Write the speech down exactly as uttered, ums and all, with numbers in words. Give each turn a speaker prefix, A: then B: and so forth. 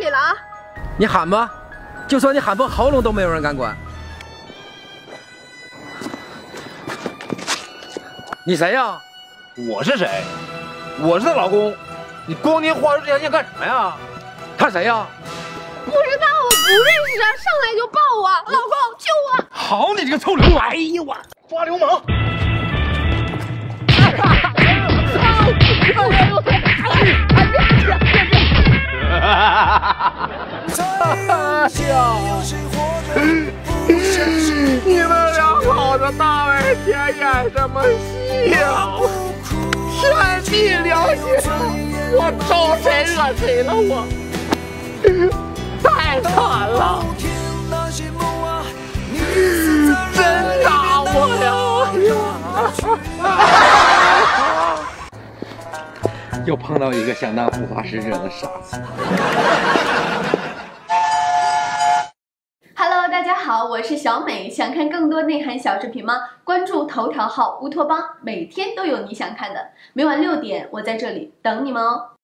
A: 你了啊！
B: 你喊吧，就算你喊破喉咙都没有人敢管。你谁呀？
C: 我是谁？我是她老公。你光天化日之下想干什么呀？
B: 他谁呀？
A: 不知道，我不认识啊！上来就抱我，老公救我！
C: 好你这个臭流氓！哎呀我抓流氓！哎呀！哎呦！哎呀！你们俩跑到大外天演什么戏呀？天地良心，我招谁惹谁了我？太惨了！真打我呀！
B: 又碰到一个想当护花使者的傻子。
D: Hello， 大家好，我是小美。想看更多内涵小视频吗？关注头条号乌托邦，每天都有你想看的。每晚六点，我在这里等你们哦。